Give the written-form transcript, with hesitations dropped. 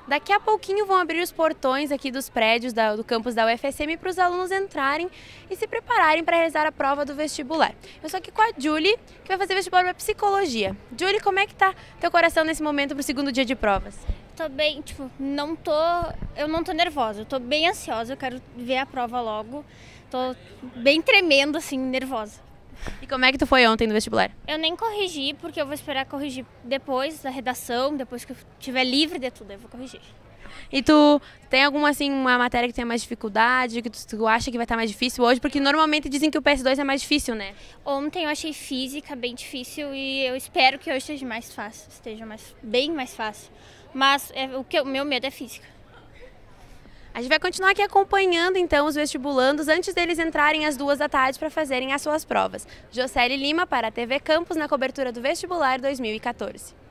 Daqui a pouquinho vão abrir os portões aqui dos prédios do campus da UFSM para os alunos entrarem e se prepararem para realizar a prova do vestibular. Eu estou aqui com a Julie, que vai fazer vestibular para psicologia. Julie, como é que tá teu coração nesse momento para o segundo dia de provas? Tô bem, eu não tô nervosa, eu tô bem ansiosa, eu quero ver a prova logo. Tô bem tremendo, assim, nervosa. E como é que tu foi ontem no vestibular? Eu nem corrigi, porque eu vou esperar corrigir depois da redação, depois que eu estiver livre de tudo, eu vou corrigir. E tu tem alguma, assim, uma matéria que tem mais dificuldade, que tu acha que vai estar mais difícil hoje? Porque normalmente dizem que o PS2 é mais difícil, né? Ontem eu achei física bem difícil e eu espero que hoje esteja mais fácil, bem mais fácil. Mas o meu medo é física. A gente vai continuar aqui acompanhando, então, os vestibulandos antes deles entrarem às 2 da tarde para fazerem as suas provas. Jocely Lima para a TV Campus na cobertura do vestibular 2014.